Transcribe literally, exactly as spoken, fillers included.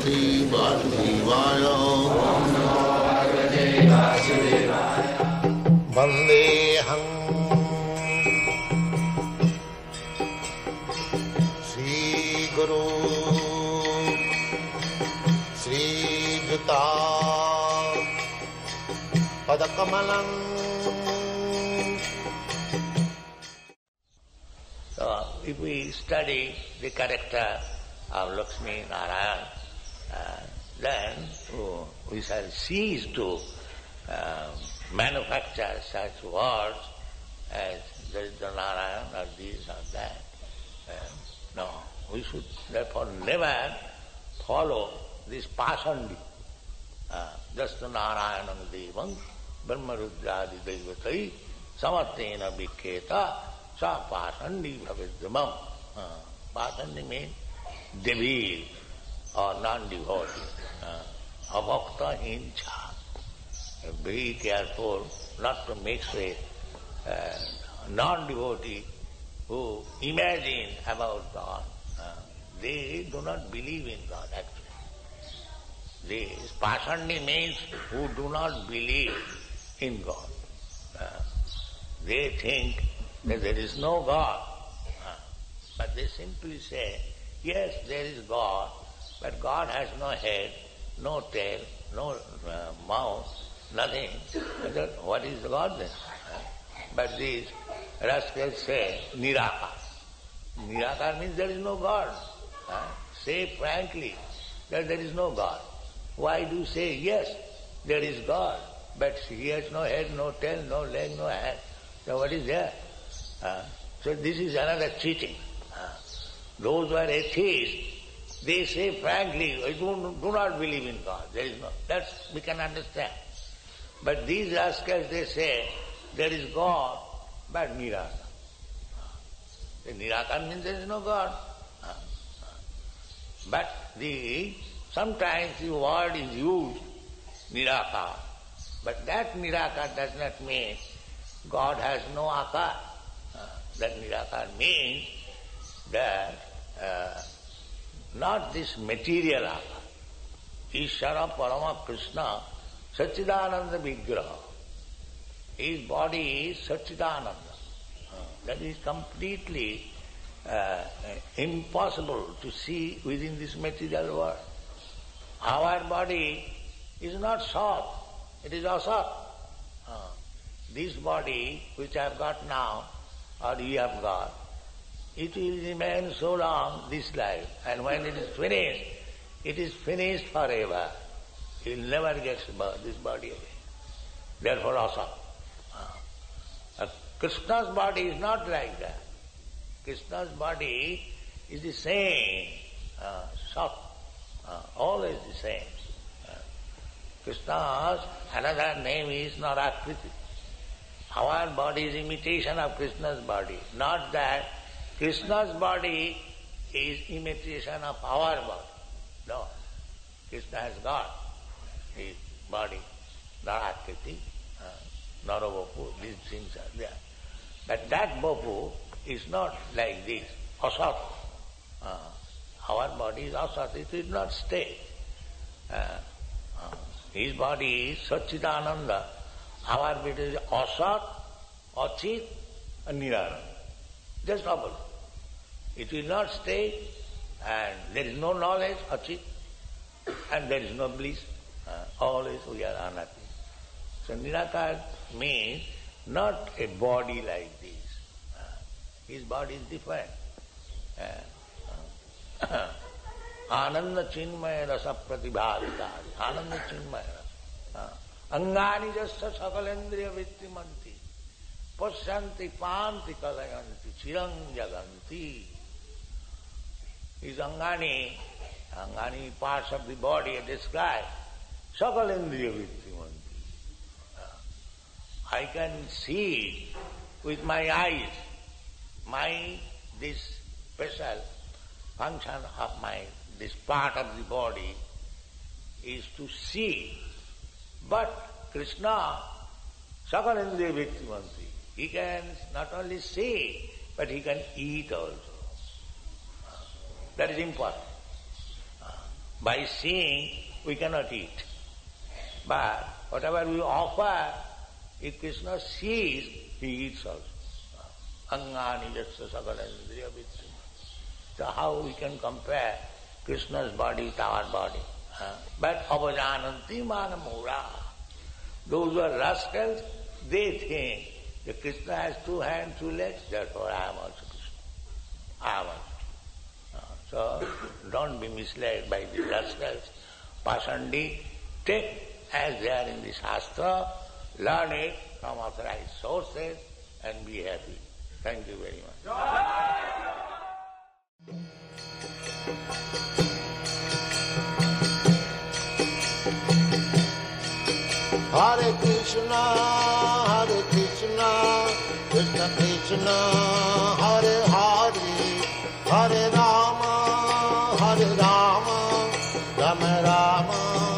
Shri Vasudevaya. Vandeham Shri Guru Shri Juta Padakamalam. So, if we study the character of Lakshmi Narayan, uh, then oh, we shall cease to uh, manufacture such words as there is the Narayan or this or that. Uh, no, we should therefore never follow this pasandi. Uh, just Narayanam Devam Brahmarudradi Devatai Samatena Viketa Sa Pasandi Bhavidamam. Uh, pasandi means devil or non-devotee. Uh, Avakta hincha. Be careful not to mix with uh, non-devotee who imagine about God. Uh, they do not believe in God actually. This pasandi means who do not believe in God. Uh, they think that there is no God. Uh, but they simply say, yes, there is God, but God has no head, no tail, no uh, mouth, nothing. What is God then? Uh, but these rascals say, Nirakar. Nirakar means there is no God. Uh, say frankly that there is no God. Why do you say, yes, there is God, but he has no head, no tail, no leg, no hand. So what is there? Uh, so this is another cheating. Uh, those who are atheists, they say frankly, I do, do not believe in God. There is no. That's we can understand. But these rascals, they say, there is God, but Nirakar. The Nirakar means there is no God. Uh, but the sometimes the word is used, Nirakar. But that Nirakar does not mean God has no akar. Uh, that Nirakar means that uh, not this material akar. Ishvara Parama Krishna Satchidananda Vigraha. His body is Satchidananda. Uh, that is completely uh, impossible to see within this material world. Our body is not soft, it is asat. Uh, this body which I have got now, or you have got, it will remain so long, this life, and when it is finished, it is finished forever. He will never get this body again. Therefore asat. Uh, uh, Krishna's body is not like that. Krishna's body is the same, uh, soft. Uh, always the same. Uh, Krishna's another name is Narakriti. Our body is imitation of Krishna's body. Not that Krishna's body is imitation of our body. No. Krishna has got his body, Narakriti, uh, Naravapu, these things are there. But that Bapu is not like this, asat. Uh, Our body is asat, it will not stay. Uh, uh, his body is Satchidananda. Our body is asat, achit, and nirana. Just opposite. It will not stay, and there is no knowledge, achit, and there is no bliss. Uh, always we are anati. So Nirakar means not a body like this. Uh, his body is different. Uh, Ananda Chinmaya Rasa Pratibhavitari. Ananda Chinmaya Rasa. Angani Jassa Sakalendriya Vittimanti. Pasyanti Panti Kalayanti. Chirang Jaganti. His Angani, Angani parts of the body are described. Sakalendriya Vittimanti. I can see with my eyes. My, this special function of my, this part of the body is to see. But Krishna, Sakalendriya Vittimanti, he can not only see, but he can eat also. That is important. By seeing, we cannot eat. But whatever we offer, if Krishna sees, he eats also. Angani jasya sakalandriya vitti. So how we can compare Krishna's body with our body? Huh? But avajananti manamura. Those who are rascals, they think that Krishna has two hands, two legs, therefore I am also Krishna. I am also. So don't be misled by the rascals. Pasandi, take as they are in the Shastra, learn it from authorized sources and be happy. Thank you very much. Hare Krishna, Hare Krishna, Krishna Krishna, Hare Hare, Hare Rama, Hare Rama, Rama Rama,